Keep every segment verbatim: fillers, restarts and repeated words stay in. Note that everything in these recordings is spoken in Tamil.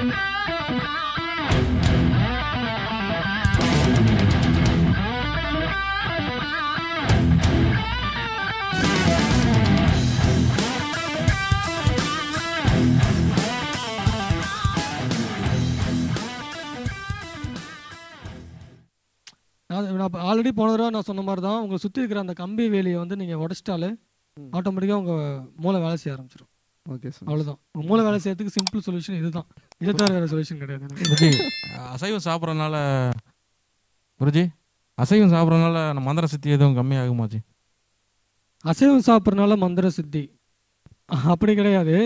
நான் ஆல்ரெடி போன தடவை நான் சொன்ன மாதிரி தான், உங்களை சுற்றி இருக்கிற அந்த கம்பி வேலியை வந்து நீங்கள் உடச்சிட்டாலே ஆட்டோமேட்டிக்காக உங்கள் மூளை வேலை செய்ய ஆரம்பிச்சிடும். ஓகே சார், அவ்வளோதான். உங்கள் மூளை வேலை செய்யறதுக்கு சிம்பிள் சொல்யூஷன் இதுதான். இதை தவிர வேறு சொல்யூஷன் கிடையாது. குருஜி, அசைவம் சாப்பிட்றதுனால குருஜி அசைவம் சாப்பிட்றதுனால நம்ம மந்திர சித்தி எதுவும் கம்மியாகுமாச்சு? அசைவம் சாப்பிட்றதுனால மந்திர சித்தி அப்படி கிடையாது.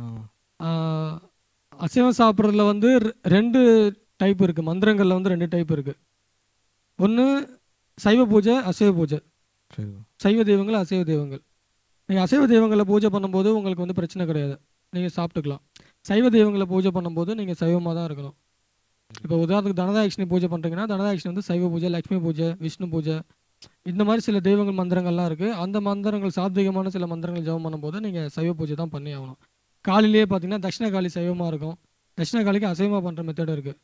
அசைவம் சாப்பிட்றதுல வந்து ரெண்டு டைப் இருக்குது. மந்திரங்களில் வந்து ரெண்டு டைப் இருக்குது. ஒன்று சைவ பூஜை, அசைவ பூஜை. சைவ தெய்வங்கள், அசைவ தெய்வங்கள். நீங்கள் அசைவ தெய்வங்களை பூஜை பண்ணும்போது உங்களுக்கு வந்து பிரச்சனை கிடையாது, நீங்கள் சாப்பிட்டுக்கலாம். சைவ தெய்வங்களை பூஜை பண்ணும்போது நீங்கள் சைவமாக தான் இருக்கணும். இப்போ உதாரணத்துக்கு தனதாயக்ஷினி பூஜை பண்ணுறீங்கன்னா தனதாயக்ஷினி வந்து சைவ பூஜை, லக்ஷ்மி பூஜை, விஷ்ணு பூஜை, இந்த மாதிரி சில தெய்வங்கள் மந்திரங்கள்லாம் இருக்குது. அந்த மந்திரங்கள் சாத்விகமான சில மந்திரங்கள் ஜெபம் பண்ணும்போது நீங்கள் சைவ பூஜை தான் பண்ணி ஆகணும். காலையிலேயே பார்த்தீங்கன்னா தட்சிணகாளி சைவமாக இருக்கும், தட்சிணகாளிக்கு அசைவமாக பண்ணுற மெத்தட் இருக்குது.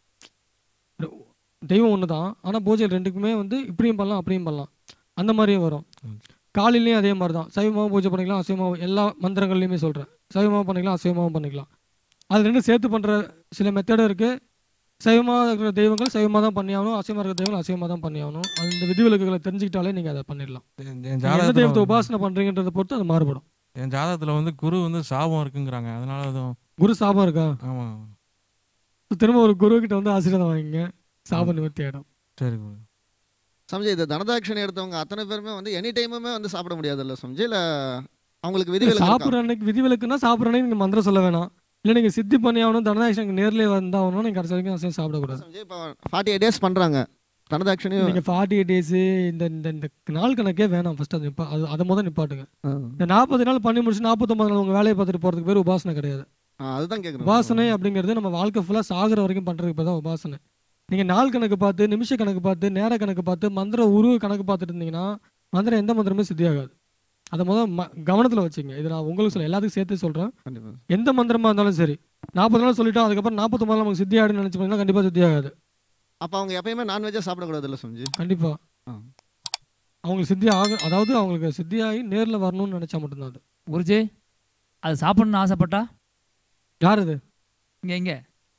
தெய்வம் ஒன்று தான், ஆனால் பூஜை ரெண்டுக்குமே வந்து இப்படியும் பண்ணலாம் அப்படியும் பண்ணலாம், அந்த மாதிரியும் வரும். காலையிலையும் அதே மாதிரி தான், சைவமாகவும் பூஜை பண்ணிக்கலாம், அசைவமாகவும், எல்லா மந்திரங்கள்லையுமே சொல்கிறேன். சைவமாக பண்ணிக்கலாம், அசைவமாகவும் பண்ணிக்கலாம். அது ரெண்டும் சேர்த்து பண்ணுற சில மெத்தடும் இருக்குது. சைவமாக இருக்கிற தெய்வங்கள் சைவமாக தான் பண்ணி ஆகணும், அசைவமாக இருக்கிற தெய்வங்கள் அசைவமாக தான் பண்ணி ஆகணும். அந்த விதிவிலக்குகளை தெரிஞ்சுக்கிட்டாலே நீங்கள் அதை பண்ணிடலாம். எந்த தெய்வத்தை உபாசனை பண்ணுறீங்கன்றதை பொறுத்து அது மாறுபடும். என் ஜாதகத்தில் வந்து குரு வந்து சாபம் இருக்குங்கிறாங்க, அதனால அதுவும். குரு சாபம் இருக்கா? ஆமாம். திரும்ப ஒரு குரு கிட்ட வந்து ஆசீர்வாதம் வாங்கிங்க, சாப நிவர்த்தி ஆகிடும். சரி குரு. சம்ஜய், இந்த தனதாட்சணி எடுத்தவங்க அத்தனை பேருமே வந்து எனி டைமுமே வந்து சாப்பிட முடியாதுல்ல சம்ஜய்? இல்லை அவங்களுக்கு விதிவிலக்கு? சாப்பிட்ற அன்னைக்கு விதிவிலக்குன்னா சாப்பிட்ற அன்னைக்கு நீங்கள் மந்திரம் சொல்ல வேணாம். இல்லை நீங்கள் சித்தி பண்ணி ஆகணும், தனதாட்சணிக்கு நேரிலே வந்தாகணும், நீங்கள் கடைசி வரைக்கும் அசைவம் சாப்பிடக்கூடாது. சம்ஜய், இப்போ ஃபார்ட்டி எயிட் டேஸ் பண்ணுறாங்க தனதாட்சணி. நீங்கள் ஃபார்ட்டி எயிட் டேஸு இந்த இந்த நாள் கணக்கே வேணாம். ஃபஸ்ட் அது நிப்பா அது அதை முதல் நிப்பாட்டுங்க. இந்த நாற்பது நாள் பண்ணி முடிச்சு நாற்பத்தொம்பது நாள் உங்கள் வேலையை பார்த்துட்டு போகிறதுக்கு பேர் உபாசனை கிடையாது. அதுதான் கேட்குறேன். உபாசனை அப்படிங்கிறது நம்ம வாழ்க்கை ஃபுல்லாக சாகிற வரைக்கும் பண்ணுறதுக்கு தான் உபாசனை. நீங்கள் நாள் கணக்கு பார்த்து, நிமிஷ கணக்கு பார்த்து, நேர கணக்கு பார்த்து, மந்திர உருவ கணக்கு பார்த்துட்டு இருந்தீங்கன்னா மந்திரம் எந்த மந்திரமே சித்தியாகாது. அதை முதல் ம கவனத்தில் வச்சுங்க. இது நான் உங்களுக்கு சொல்ல எல்லாத்துக்கும் சேர்த்து சொல்கிறேன். எந்த மந்திரமாக இருந்தாலும் சரி, நாற்பது நாள் சொல்லிட்டோம் அதுக்கப்புறம் நாற்பத்தொம்பது நாள் நமக்கு சித்தியாடுன்னு நினச்சி பண்ணிங்கன்னா கண்டிப்பாக சித்தியாகாது. அப்போ அவங்க எப்பயுமே நான்வெஜ்ஜாக சாப்பிடக்கூடாது இல்லை சம்ஜி? கண்டிப்பாக அவங்களுக்கு சித்தி ஆக, அதாவது அவங்களுக்கு சித்தியாகி நேரில் வரணும்னு நினச்சா மட்டும்தான் அது. குருஜி, அது சாப்பிடணும்னு ஆசைப்பட்டா யார் அது? இங்கே இங்கே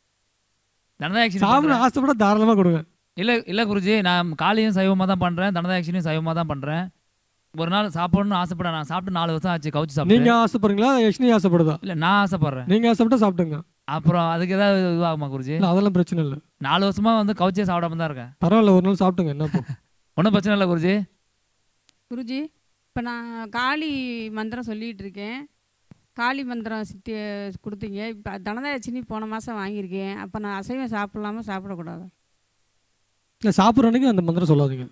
தனதாயக்ஷினி சாப்பிட ஆசைப்பட்டா தாராளமாக கொடுங்க. இல்லை இல்லை குருஜி, நான் காலையும் சைவமாக தான் பண்ணுறேன், தனதாயக்ஷினியும் சைவமாக தான் பண்ணுறேன். ஒரு நாள் சாப்பிடணும்னு ஆசைப்பட, நான் சாப்பிட்டு நாலு வருஷம் ஆச்சு கவுச்சு சாப்பிட்டு. நீங்கள் ஆசைப்படுறீங்களா, யக்ஷினி ஆசைப்படுதா? இல்லை, நான் ஆசைப்படுறேன். நீங்கள் ஆசைப்பட்டா சாப்பிட்டுங்க. அப்புறம் அதுக்கு ஏதாவது இதுவாகுமா குருஜி? அதெல்லாம் பிரச்சனை இல்லை. நாலு வருஷமா வந்து கவுச்சே சாப்பிடாம தான் இருக்கேன். பரவாயில்ல, ஒரு நாள் சாப்பிட்டுங்க, என்ன ஒன்றும் பிரச்சனை இல்லை குருஜி. குருஜி, இப்போ நான் காளி மந்திரம் சொல்லிகிட்டு இருக்கேன், காளி மந்திரம் சித்தி கொடுத்தீங்க. இப்போ தனதாயக்ஷினி போன மாதம் வாங்கியிருக்கேன். அப்போ நான் அசைவம் சாப்பிடலாமா சாப்பிடக்கூடாது? இல்லை, சாப்பிட்ற அன்னைக்கு அந்த மந்திரம் சொல்லாதீங்க.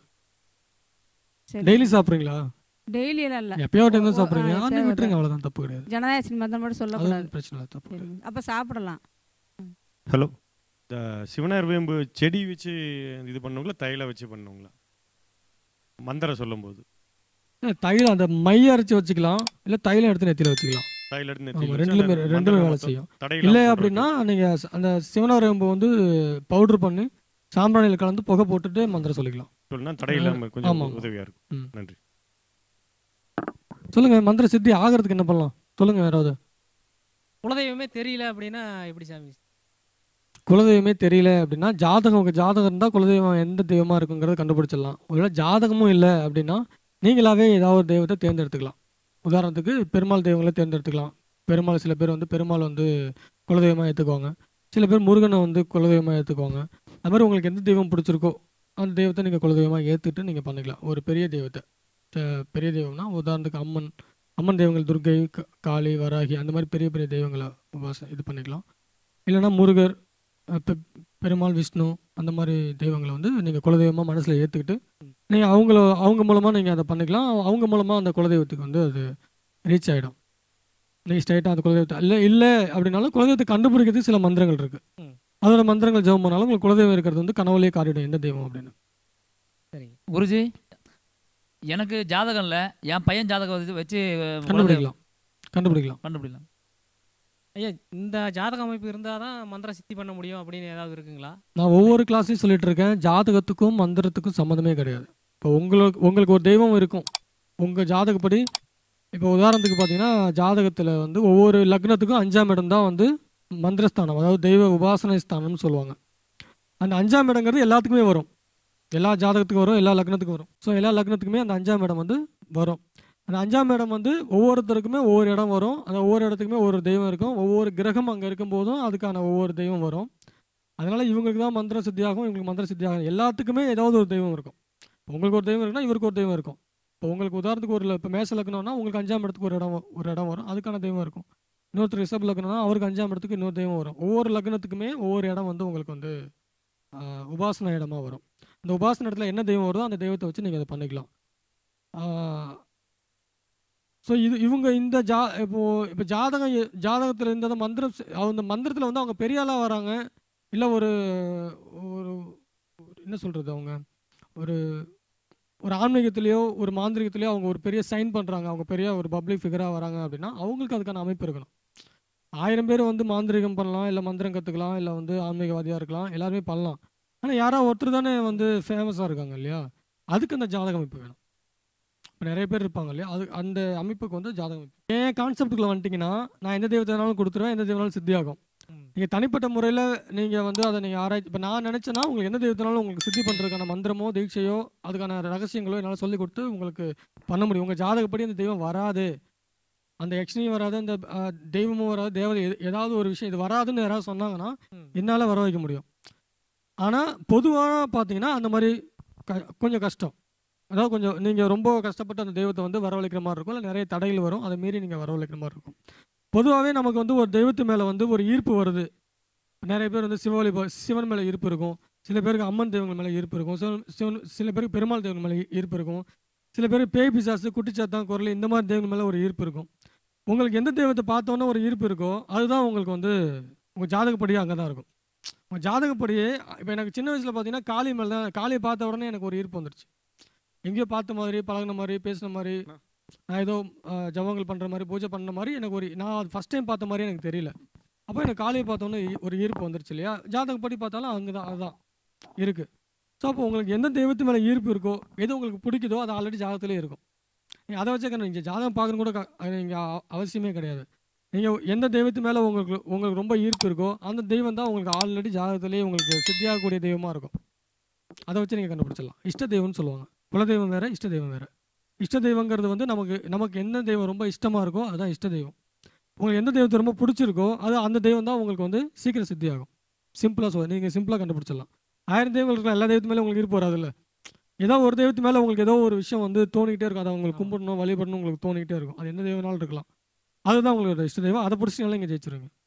டெய்லி சாப்பிட்றீங்களா? டெய்லி எல்லாம் இல்லை, எப்பயோ டைம் தான் சாப்பிட்றீங்க, அன்னைக்கு விட்டுருங்க, அவ்வளோதான், தப்பு கிடையாது. தனதாயக்ஷினி மந்திரம் மட்டும் சொல்லக்கூடாது, பிரச்சனை இல்லை, தப்பு கிடையாது. அப்போ சாப்பிடலாம். ஹலோ, இந்த சிவனார் வேம்பு செடி வச்சு இது பண்ணுவங்களா, தைல வச்சு பண்ணுவங்களா மந்திரம் சொல்லும்போது? தைலம் அந்த மைய அரைச்சி வச்சுக்கலாம், இல்லை தைலம் எடுத்து நெத்தியில் வச்சுக்கலாம். தைல எடுத்து நெத்தியில் ரெண்டுமே ரெண்டுமே வேலை செய்யும். இல்லை அப்படின்னா நீங்கள் அந்த சிவனார் வேம்பு வந்து பவுடர் பண்ணி சாம்பிராணியில் கலந்து புகை போட்டுட்டு மந்திரம் சொல்லிக்கலாம். தடையில்லாமல் கொஞ்சம் உதவியாக இருக்கும். நன்றி. சொல்லுங்க, மந்திர சித்தி ஆகிறதுக்கு என்ன பண்ணலாம் சொல்லுங்க. யாராவது குலதெய்வமே தெரியல அப்படின்னா எப்படி சாமி? குலதெய்வமே தெரியல அப்படின்னா ஜாதகம், உங்கள் ஜாதகம் இருந்தால் குலதெய்வம் எந்த தெய்வமாக இருக்குங்கிறத கண்டுபிடிச்சிடலாம். ஒருவேளை ஜாதகமும் இல்லை அப்படின்னா நீங்களாவே ஏதாவது ஒரு தெய்வத்தை தேர்ந்தெடுத்துக்கலாம். உதாரணத்துக்கு பெருமாள் தெய்வங்களை தேர்ந்தெடுத்துக்கலாம். பெருமாள் சில பேர் வந்து பெருமாள் வந்து குலதெய்வமாக ஏற்றுக்குவாங்க, சில பேர் முருகனை வந்து குலதெய்வமாக ஏற்றுக்குவாங்க. அது மாதிரி உங்களுக்கு எந்த தெய்வம் பிடிச்சிருக்கோ அந்த தெய்வத்தை நீங்கள் குலதெய்வமாக ஏற்றுட்டு நீங்கள் பண்ணிக்கலாம். ஒரு பெரிய தெய்வத்தை, பெரிய தெய்வம்னா உதாரணத்துக்கு அம்மன், அம்மன் தெய்வங்கள் துர்கை, காளி, வராகி, அந்த மாதிரி பெரிய பெரிய தெய்வங்களை உபாசம் இது பண்ணிக்கலாம். இல்லைனா முருகர், பெருமாள், விஷ்ணு, அந்த மாதிரி தெய்வங்களை வந்து நீங்கள் குலதெய்வமாக மனசில் ஏற்றுக்கிட்டு நீங்கள் அவங்கள அவங்க மூலமாக நீங்கள் அதை பண்ணிக்கலாம். அவங்க மூலமாக அந்த குலதெய்வத்துக்கு வந்து அது ரீச் ஆகிடும். நீங்கள் ஸ்ட்ரைட்டாக அந்த குலதெய்வத்தை இல்லை இல்லை அப்படின்னாலும் குலதெய்வத்தை கண்டுபிடிக்கிறதுக்கு சில மந்திரங்கள் இருக்குது. அதோட மந்திரங்கள் ஜெபம் பண்ணாலும் உங்களுக்கு குலதெய்வம் இருக்கிறது வந்து கனவுலேயே காட்டிடும் எந்த தெய்வம் அப்படின்னு. சரி குருஜி, எனக்கு ஜாதகம் இல்லை, என் பையன் ஜாதகம் வச்சு கண்டுபிடிக்கலாம் கண்டுபிடிக்கலாம் கண்டுபிடிக்கலாம் ஐயா இந்த ஜாதக அமைப்பு இருந்தால் தான் மந்திர சித்தி பண்ண முடியும் அப்படின்னு ஏதாவது இருக்குங்களா? நான் ஒவ்வொரு கிளாஸ்லையும் சொல்லிட்டு இருக்கேன், ஜாதகத்துக்கும் மந்திரத்துக்கும் சம்மந்தமே கிடையாது. இப்போ உங்களுக்கு உங்களுக்கு ஒரு தெய்வம் இருக்கும் உங்கள் ஜாதகப்படி. இப்போ உதாரணத்துக்கு பார்த்தீங்கன்னா ஜாதகத்தில் வந்து ஒவ்வொரு லக்னத்துக்கும் அஞ்சாம் இடம் தான் வந்து மந்திரஸ்தானம், அதாவது தெய்வ உபாசனை ஸ்தானம்னு சொல்லுவாங்க. அந்த அஞ்சாம் இடங்கிறது எல்லாத்துக்குமே வரும், எல்லா ஜாதகத்துக்கும் வரும், எல்லா லக்னத்துக்கும் வரும். ஸோ எல்லா லக்னத்துக்குமே அந்த அஞ்சாம் இடம் வந்து வரும். அந்த அஞ்சாம் இடம் வந்து ஒவ்வொருத்தருக்குமே ஒவ்வொரு இடம் வரும். அந்த ஒவ்வொரு இடத்துக்குமே ஒவ்வொரு தெய்வம் இருக்கும். ஒவ்வொரு கிரகம் அங்கே இருக்கும்போதும் அதுக்கான ஒவ்வொரு தெய்வம் வரும். அதனால் இவங்களுக்கு தான் மந்திர சித்தியாகும், இவங்களுக்கு மந்திர சித்தியாகும். எல்லாத்துக்குமே ஏதாவது ஒரு தெய்வம் இருக்கும். உங்களுக்கு ஒரு தெய்வம் இருக்குன்னா இவருக்கு ஒரு தெய்வம் இருக்கும். இப்போ உங்களுக்கு உதாரணத்துக்கு ஒரு இப்போ மேச லக்னம்னா உங்களுக்கு அஞ்சாம் இடத்துக்கு ஒரு இடம் ஒரு இடம் வரும், அதுக்கான தெய்வம் இருக்கும். இன்னொருத்தர் ரிஷப் லக்னம்னா அவருக்கு அஞ்சாம் இடத்துக்கு இன்னொரு தெய்வம் வரும். ஒவ்வொரு லக்னத்துக்குமே ஒவ்வொரு இடம் வந்து உங்களுக்கு வந்து உபாசன இடமா வரும். அந்த உபாசன இடத்துல என்ன தெய்வம் வருதோ அந்த தெய்வத்தை வச்சு நீங்கள் அதை பண்ணிக்கலாம். ஸோ இது இவங்க இந்த ஜா இப்போது இப்போ ஜாதகம் ஜாதகத்தில் இருந்த மந்திரம் அந்த மந்திரத்தில் வந்து அவங்க பெரிய ஆளாக வராங்க, இல்லை ஒரு ஒரு என்ன சொல்கிறது, அவங்க ஒரு ஒரு ஆன்மீகத்திலேயோ ஒரு மாந்திரிகத்திலேயோ அவங்க ஒரு பெரிய சைன் பண்ணுறாங்க, அவங்க பெரிய ஒரு பப்ளிக் ஃபிகராக வராங்க அப்படின்னா அவங்களுக்கு அதுக்கான அமைப்பு இருக்கணும். ஆயிரம் பேர் வந்து மாந்திரிகம் பண்ணலாம், இல்லை மந்திரம் கற்றுக்கலாம், இல்லை வந்து ஆன்மீகவாதியாக இருக்கலாம், எல்லாருமே பண்ணலாம். ஆனால் யாராவது ஒருத்தர் தானே வந்து ஃபேமஸாக இருக்காங்க இல்லையா, அதுக்கு அந்த ஜாதக அமைப்பு வேணும். இப்போ நிறைய பேர் இருப்பாங்க இல்லையா, அது அந்த அமைப்புக்கு வந்து ஜாதகம் அமைப்பு. ஏன் கான்செப்டுக்குள்ளே வந்துட்டிங்கன்னா நான் எந்த தெய்வத்தினாலும் கொடுத்துருவேன், எந்த தெய்வனாலும் சித்தியாகும். நீங்கள் தனிப்பட்ட முறையில் நீங்கள் வந்து அதை நீங்கள் ஆராய்ச்சி இப்போ நான் நினச்சேன்னா உங்களுக்கு எந்த தெய்வத்தினாலும் உங்களுக்கு சித்தி பண்ணுறதுக்கான மந்திரமோ தீட்சையோ அதுக்கான ரகசியங்களோ என்னால் சொல்லி கொடுத்து உங்களுக்கு பண்ண முடியும். உங்கள் ஜாதகப்படி அந்த தெய்வம் வராது, அந்த யக்ஷினியும் வராது, அந்த தெய்வமும் வராது, தேவதை ஏதாவது ஒரு விஷயம் இது வராதுன்னு யாராவது சொன்னாங்கன்னா என்னால் வர வைக்க முடியும். ஆனால் பொதுவாக பார்த்தீங்கன்னா அந்த மாதிரி க கொஞ்சம் கஷ்டம். அதாவது கொஞ்சம் நீங்கள் ரொம்ப கஷ்டப்பட்டு அந்த தெய்வத்தை வந்து வரவழைக்கிற மாதிரி இருக்கும், இல்லை நிறைய தடைகள் வரும், அதை மீறி நீங்கள் வரவழைக்கிற மாதிரி இருக்கும். பொதுவாகவே நமக்கு வந்து ஒரு தெய்வத்து மேலே வந்து ஒரு ஈர்ப்பு வருது. நிறைய பேர் வந்து சிவவழி சிவன் மேலே ஈர்ப்பு இருக்கும், சில பேருக்கு அம்மன் தெய்வங்கள் மேலே ஈர்ப்பு இருக்கும், சிவன் சில பேருக்கு பெருமாள் தெய்வங்கள் மேலே ஈர்ப்பு இருக்கும், சில பேருக்கு பேய் பிசாசு குட்டிச்சாத்தான் குரல் இந்த மாதிரி தெய்வங்கள் மேலே ஒரு ஈர்ப்பு இருக்கும். உங்களுக்கு எந்த தெய்வத்தை பார்த்தோன்னே ஒரு ஈர்ப்பு இருக்கோ அதுதான் உங்களுக்கு வந்து உங்கள் ஜாதகப்படியே அங்கே தான் இருக்கும். உங்கள் ஜாதகப்படியே இப்போ எனக்கு சின்ன வயசில் பார்த்தீங்கன்னா காளி மேலே தான், காளியை பார்த்த உடனே எனக்கு ஒரு ஈர்ப்பு வந்துடுச்சு. எங்கேயோ பார்த்த மாதிரி, பழகின மாதிரி, பேசின மாதிரி, நான் ஏதோ ஜபங்கள் பண்ணுற மாதிரி, பூஜை பண்ணுற மாதிரி எனக்கு ஒரு நான் அது ஃபஸ்ட் டைம் பார்த்த மாதிரி எனக்கு தெரியல. அப்போ எனக்கு காலையை பார்த்தோன்னே ஒரு ஈர்ப்பு வந்துருச்சு இல்லையா, ஜாதகப்படி பார்த்தாலும் அங்கே தான் அதுதான் இருக்குது. ஸோ அப்போ உங்களுக்கு எந்த தெய்வத்து மேலே ஈர்ப்பு இருக்கோ, எது உங்களுக்கு பிடிக்குதோ அது ஆல்ரெடி ஜாதகத்திலே இருக்கும். நீங்கள் அதை வச்சே நீங்கள் ஜாதகம் பார்க்கணும் கூட நீங்கள் அவசியமே கிடையாது. நீங்கள் எந்த தெய்வத்து மேலே உங்களுக்கு உங்களுக்கு ரொம்ப ஈர்ப்பு இருக்கோ அந்த தெய்வம் தான் உங்களுக்கு ஆல்ரெடி ஜாதகத்திலே உங்களுக்கு சித்தியாகக்கூடிய தெய்வமாக இருக்கும். அதை வச்சு நீங்கள் கண்டுபிடிச்சிடலாம். இஷ்ட தெய்வம்னு சொல்லுவாங்க. குலதெய்வம் வேறு, இஷ்ட தெய்வம் வேறு. இஷ்ட தெய்வங்கிறது வந்து நமக்கு நமக்கு எந்த தெய்வம் ரொம்ப இஷ்டமாக இருக்கோ அதுதான் இஷ்ட தெய்வம். உங்களுக்கு எந்த தெய்வத்தை ரொம்ப பிடிச்சிருக்கோ அது அந்த தெய்வம் தான் உங்களுக்கு வந்து சீக்கிரம் சித்தி ஆகும். சிம்பிளாக சொல்ல நீங்கள் சிம்பிளாக கண்டுபிடிச்சிடலாம். ஆயிரம் தெய்வங்கள் இருக்கலாம், எல்லா தெய்வத்து மேலே உங்களுக்கு ஈர்ப்பு வராதுல்ல. ஏதோ ஒரு தெய்வத்து மேலே உங்களுக்கு ஏதோ ஒரு விஷயம் வந்து தோணிக்கிட்டே இருக்கும், அதை உங்களுக்கு கும்பிடணும் வழிபடணும் உங்களுக்கு தோணிக்கிட்டே இருக்கும். அது எந்த தெய்வனாலும் இருக்கலாம், அதுதான் உங்களுக்கு இஷ்ட தெய்வம். அதை பிடிச்சினாலும் நீங்கள் ஜெயிச்சிருங்க.